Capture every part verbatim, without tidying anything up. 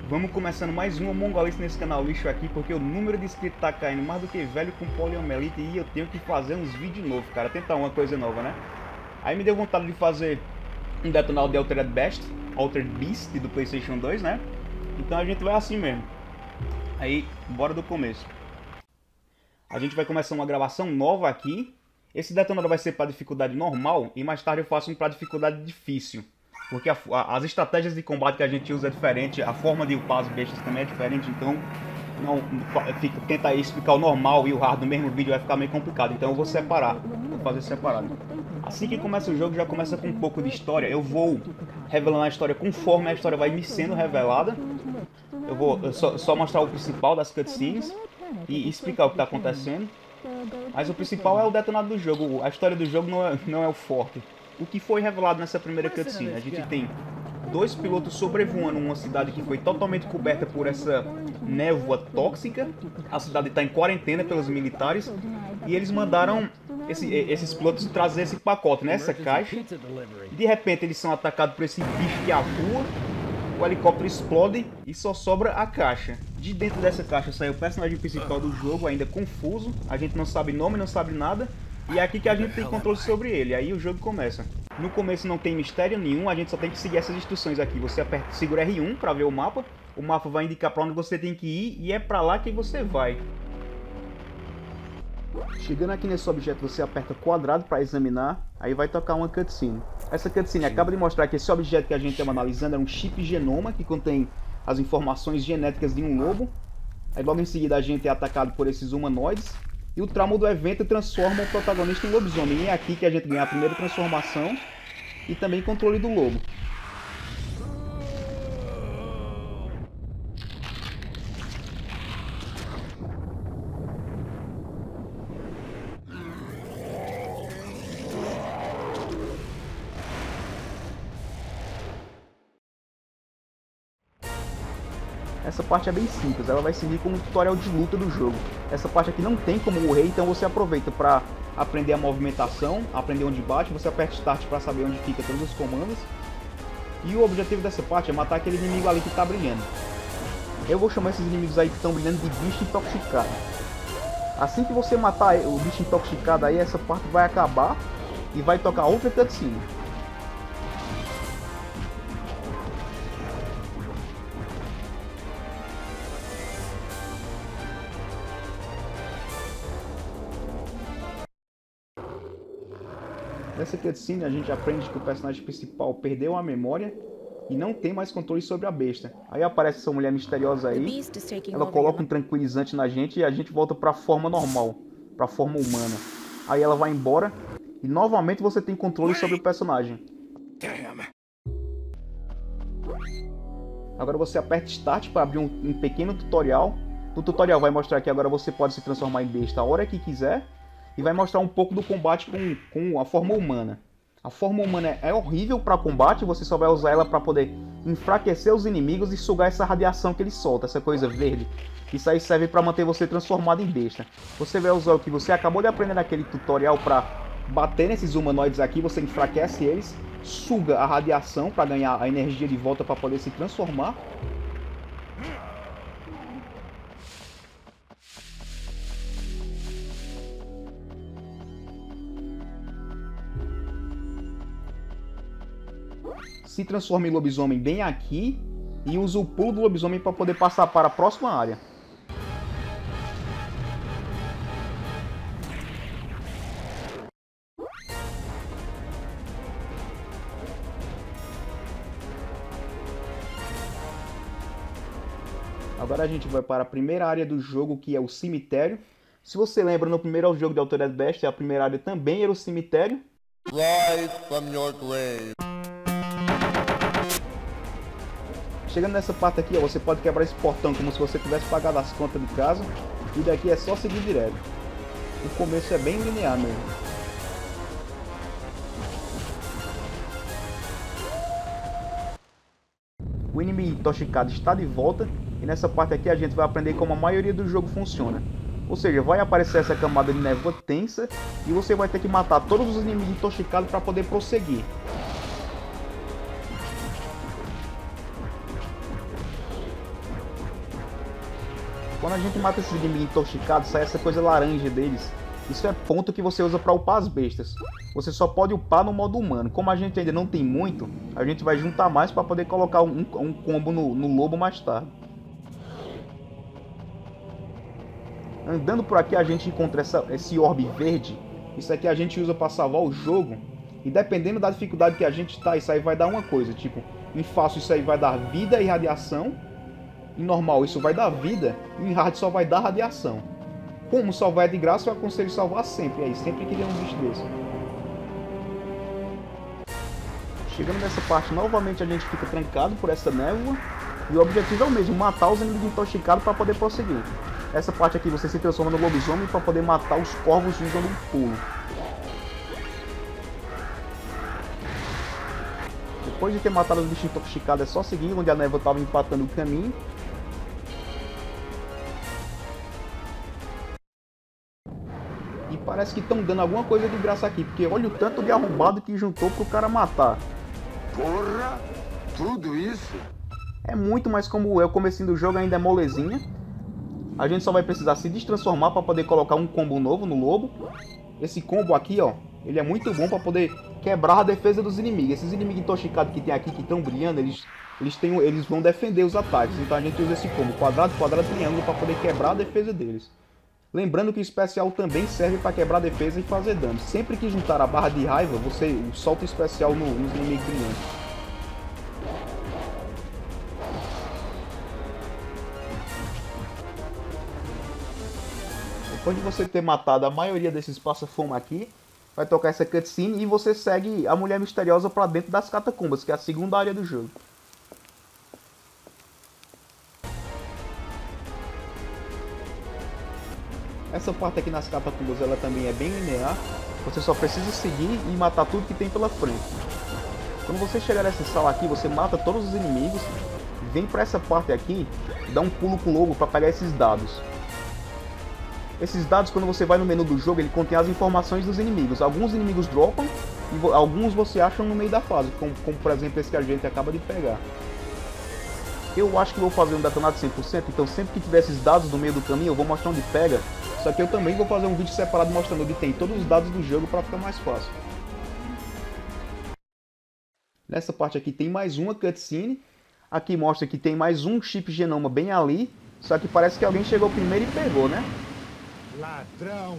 Vamos começando mais um Among Us nesse canal lixo aqui, porque o número de inscritos tá caindo mais do que velho com poliomielite e eu tenho que fazer uns vídeos novos, cara, tentar uma coisa nova, né? Aí me deu vontade de fazer um detonado de Altered Beast, Altered Beast do PlayStation dois, né? Então a gente vai assim mesmo. Aí, bora do começo. A gente vai começar uma gravação nova aqui. Esse detonado vai ser para dificuldade normal e mais tarde eu faço um para dificuldade difícil. Porque a, a, as estratégias de combate que a gente usa é diferente, a forma de upar as bestas também é diferente, então não fica, tenta explicar o normal e o hard no mesmo vídeo vai ficar meio complicado, então eu vou separar, vou fazer separado. Assim que começa o jogo, já começa com um pouco de história, eu vou revelando a história conforme a história vai me sendo revelada. Eu vou só, só mostrar o principal das cutscenes e explicar o que está acontecendo. Mas o principal é o detonado do jogo, a história do jogo não é, não é o forte. O que foi revelado nessa primeira cutscene? A gente tem dois pilotos sobrevoando uma cidade que foi totalmente coberta por essa névoa tóxica. A cidade está em quarentena pelos militares. E eles mandaram esse, esses pilotos trazer esse pacote nessa caixa. De repente eles são atacados por esse bicho que atua. O helicóptero explode e só sobra a caixa. De dentro dessa caixa sai o personagem principal do jogo, ainda confuso. A gente não sabe nome, não sabe nada. E é aqui que a gente tem controle sobre ele, aí o jogo começa. No começo não tem mistério nenhum, a gente só tem que seguir essas instruções aqui. Você aperta, segura R um para ver o mapa, o mapa vai indicar para onde você tem que ir e é para lá que você vai. Chegando aqui nesse objeto você aperta quadrado para examinar, aí vai tocar uma cutscene. Essa cutscene acaba de mostrar que esse objeto que a gente estava analisando é um chip genoma que contém as informações genéticas de um lobo. Aí logo em seguida a gente é atacado por esses humanoides. E o trauma do evento transforma o protagonista em lobisomem. E é aqui que a gente ganha a primeira transformação e também controle do lobo. Essa parte é bem simples, ela vai servir como um tutorial de luta do jogo. Essa parte aqui não tem como morrer, então você aproveita para aprender a movimentação, aprender onde bate, você aperta Start para saber onde fica todos os comandos. E o objetivo dessa parte é matar aquele inimigo ali que está brilhando. Eu vou chamar esses inimigos aí que estão brilhando de bicho intoxicado. Assim que você matar o bicho intoxicado aí, essa parte vai acabar e vai tocar outra cutscene. Nessa cutscene a gente aprende que o personagem principal perdeu a memória e não tem mais controle sobre a besta. Aí aparece essa mulher misteriosa aí, ela coloca um tranquilizante na gente e a gente volta para a forma normal, para a forma humana. Aí ela vai embora e novamente você tem controle sobre o personagem. Agora você aperta Start para abrir um, um pequeno tutorial. No tutorial vai mostrar que agora você pode se transformar em besta a hora que quiser. E vai mostrar um pouco do combate com, com a forma humana. A forma humana é horrível para combate, você só vai usar ela para poder enfraquecer os inimigos e sugar essa radiação que ele solta, essa coisa verde. Isso aí serve para manter você transformado em besta. Você vai usar o que você acabou de aprender naquele tutorial para bater nesses humanoides aqui, você enfraquece eles, suga a radiação para ganhar a energia de volta para poder se transformar. Se transforma em lobisomem bem aqui e usa o pulo do lobisomem para poder passar para a próxima área. Agora a gente vai para a primeira área do jogo, que é o cemitério. Se você lembra, no primeiro jogo de Altered Beast, a primeira área também era o cemitério. Rise from your grave. Chegando nessa parte aqui, ó, você pode quebrar esse portão como se você tivesse pagado as contas de casa. E daqui é só seguir direto. O começo é bem linear mesmo. O inimigo intoxicado está de volta. E nessa parte aqui a gente vai aprender como a maioria do jogo funciona. Ou seja, vai aparecer essa camada de névoa tensa. E você vai ter que matar todos os inimigos intoxicados para poder prosseguir. Quando a gente mata esses inimigos intoxicados, sai essa coisa laranja deles. Isso é ponto que você usa para upar as bestas. Você só pode upar no modo humano. Como a gente ainda não tem muito, a gente vai juntar mais para poder colocar um, um combo no, no lobo mais tarde. Andando por aqui a gente encontra essa, esse orbe verde. Isso aqui a gente usa para salvar o jogo. E dependendo da dificuldade que a gente está, isso aí vai dar uma coisa. Tipo, em fácil isso aí vai dar vida e radiação. Em normal isso vai dar vida. E em hard só vai dar radiação. Como salvar é de graça, eu aconselho salvar sempre. Aí, sempre que der um bicho desse. Chegando nessa parte, novamente a gente fica trancado por essa névoa. E o objetivo é o mesmo, matar os inimigos intoxicados para poder prosseguir. Essa parte aqui você se transforma no lobisomem para poder matar os corvos usando um pulo. Depois de ter matado os bichos intoxicados, é só seguir onde a névoa estava empatando o caminho. E parece que estão dando alguma coisa de graça aqui, porque olha o tanto de arrombado que juntou pro cara matar. Porra! Tudo isso? É muito, mas como é o comecinho do jogo ainda é molezinha. A gente só vai precisar se destransformar para poder colocar um combo novo no lobo. Esse combo aqui, ó, ele é muito bom para poder quebrar a defesa dos inimigos. Esses inimigos intoxicados que tem aqui, que estão brilhando, eles, eles, têm, eles vão defender os ataques. Então a gente usa esse combo, quadrado, quadrado, triângulo, para poder quebrar a defesa deles. Lembrando que o especial também serve para quebrar a defesa e fazer dano. Sempre que juntar a barra de raiva, você solta o especial no, nos inimigos brilhantes. Depois de você ter matado a maioria desses passa-fome aqui, vai tocar essa cutscene e você segue a mulher misteriosa para dentro das catacumbas, que é a segunda área do jogo. Essa parte aqui nas catacumbas ela também é bem linear. Você só precisa seguir e matar tudo que tem pela frente. Quando você chegar nessa sala aqui, você mata todos os inimigos, vem para essa parte aqui e dá um pulo com o lobo para pegar esses dados. Esses dados, quando você vai no menu do jogo, ele contém as informações dos inimigos. Alguns inimigos dropam e alguns você acha no meio da fase, como, como por exemplo esse que a gente acaba de pegar. Eu acho que vou fazer um detonado cem por cento, então sempre que tiver esses dados no meio do caminho eu vou mostrar onde pega. Só que eu também vou fazer um vídeo separado mostrando onde tem todos os dados do jogo para ficar mais fácil. Nessa parte aqui tem mais uma cutscene. Aqui mostra que tem mais um chip genoma bem ali. Só que parece que alguém chegou primeiro e pegou, né? Ladrão!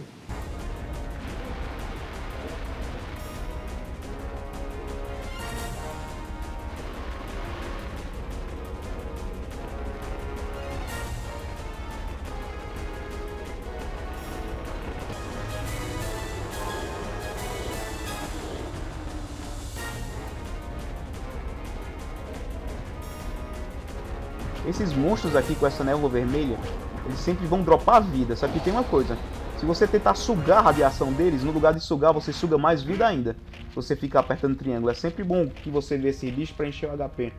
Esses monstros aqui com essa névoa vermelha, eles sempre vão dropar vida, só que tem uma coisa. Se você tentar sugar a radiação deles, no lugar de sugar, você suga mais vida ainda. Se você ficar apertando triângulo, é sempre bom que você vê esse bicho para encher o H P.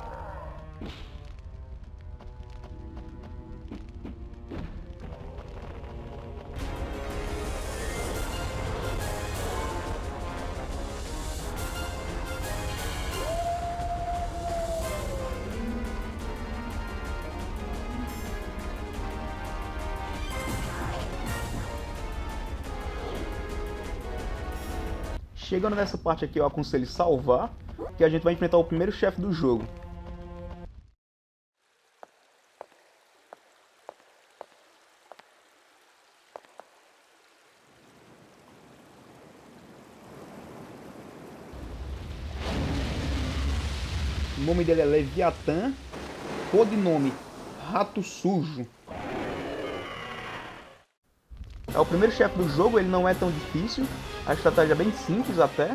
Chegando nessa parte aqui, eu aconselho salvar, que a gente vai enfrentar o primeiro chefe do jogo. O nome dele é Leviatã, codinome Rato Sujo. É o primeiro chefe do jogo, ele não é tão difícil. A estratégia é bem simples até.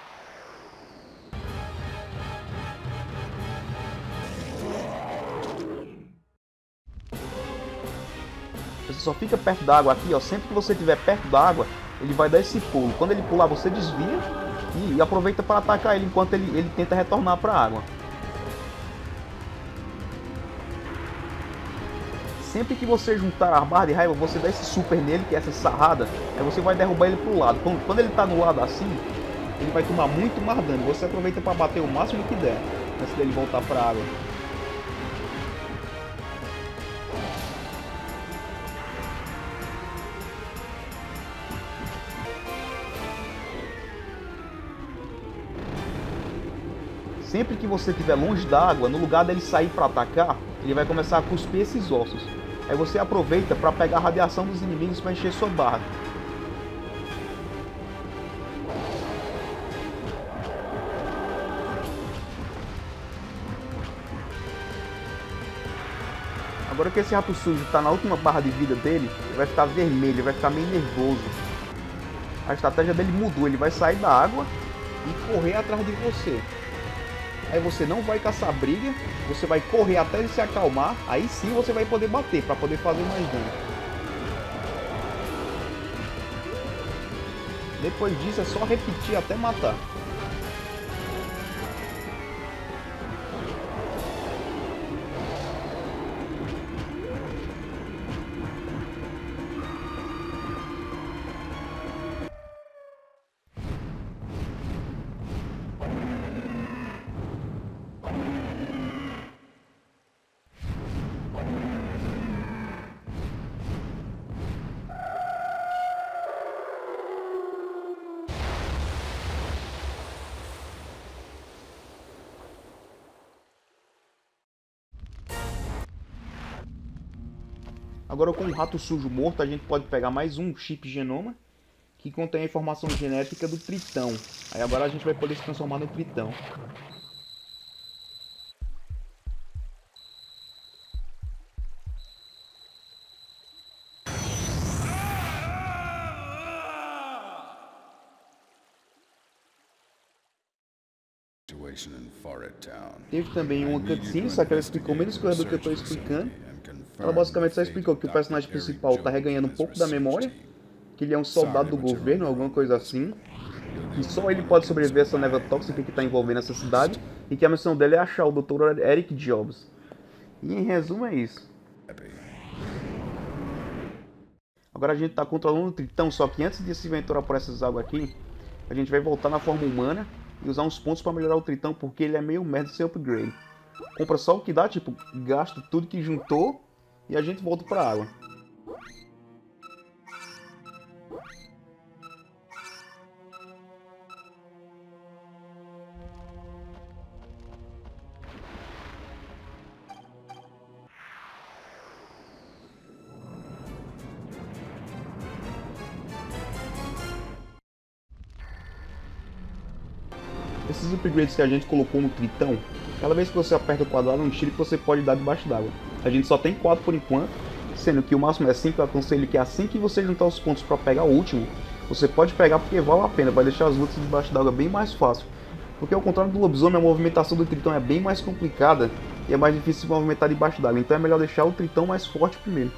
Você só fica perto da água aqui, ó. Sempre que você estiver perto da água, ele vai dar esse pulo. Quando ele pular, você desvia e, e aproveita para atacar ele enquanto ele, ele tenta retornar para a água. Sempre que você juntar a barra de raiva, você dá esse super nele, que é essa sarrada, aí você vai derrubar ele pro lado. Quando, quando ele tá no lado assim, ele vai tomar muito mais dano. Você aproveita para bater o máximo que der, antes dele voltar pra água. Sempre que você estiver longe da água, no lugar dele sair para atacar, ele vai começar a cuspir esses ossos. Aí você aproveita para pegar a radiação dos inimigos para encher sua barra. Agora que esse rato sujo está na última barra de vida dele, ele vai ficar vermelho, ele vai ficar meio nervoso. A estratégia dele mudou, ele vai sair da água e correr atrás de você. Aí você não vai caçar briga, você vai correr até ele se acalmar, aí sim você vai poder bater, para poder fazer mais dano. Depois disso é só repetir até matar. Agora com o rato sujo morto, a gente pode pegar mais um chip genoma que contém a informação genética do Tritão. Aí agora a gente vai poder se transformar no Tritão. Teve também uma cutscene, só que ela explicou menos coisa do que eu estou explicando. Ela basicamente só explicou que o personagem principal está reganhando um pouco da memória, que ele é um soldado do governo, alguma coisa assim, e só ele pode sobreviver a essa neva tóxica que está envolvendo essa cidade, e que a missão dele é achar o doutor Eric Jobs. E em resumo é isso. Agora a gente está controlando o Tritão, só que antes de se aventurar por essas águas aqui, a gente vai voltar na forma humana e usar uns pontos para melhorar o Tritão, porque ele é meio merda sem upgrade. Compra só o que dá, tipo, gasta tudo que juntou e a gente volta para a água. Esses upgrades que a gente colocou no Tritão, cada vez que você aperta o quadrado, um tiro que você pode dar debaixo d'água. A gente só tem quatro por enquanto, sendo que o máximo é cinco. Eu aconselho que assim que você juntar os pontos para pegar o último, você pode pegar porque vale a pena, vai deixar as lutas debaixo d'água bem mais fácil. Porque ao contrário do lobisomem, a movimentação do Tritão é bem mais complicada e é mais difícil se movimentar debaixo d'água, então é melhor deixar o Tritão mais forte primeiro.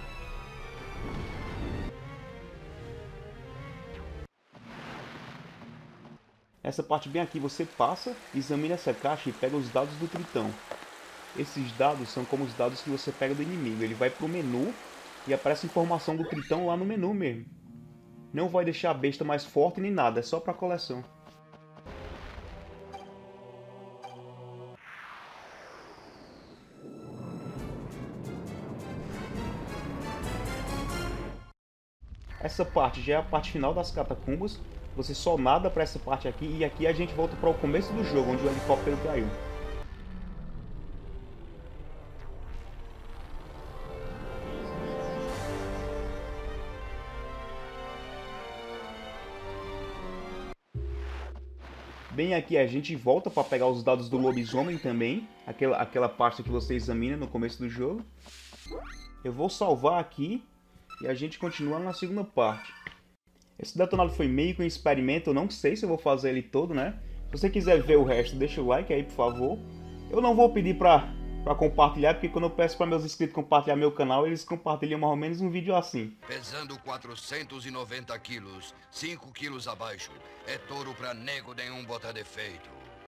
Essa parte bem aqui você passa, examina essa caixa e pega os dados do Tritão. Esses dados são como os dados que você pega do inimigo. Ele vai pro menu e aparece a informação do Tritão lá no menu mesmo. Não vai deixar a besta mais forte nem nada, é só pra coleção. Essa parte já é a parte final das catacumbas. Você só nada pra essa parte aqui e aqui a gente volta para o começo do jogo, onde o helicóptero caiu. Bem aqui a gente volta para pegar os dados do lobisomem também, aquela, aquela parte que você examina no começo do jogo. Eu vou salvar aqui e a gente continua na segunda parte. Esse detonado foi meio que um experimento, eu não sei se eu vou fazer ele todo, né? Se você quiser ver o resto, deixa o like aí, por favor. Eu não vou pedir pra, pra compartilhar, porque quando eu peço para meus inscritos compartilhar meu canal, eles compartilham mais ou menos um vídeo assim. Pesando quatrocentos e noventa quilos, cinco quilos abaixo, é touro pra nego nenhum botar defeito.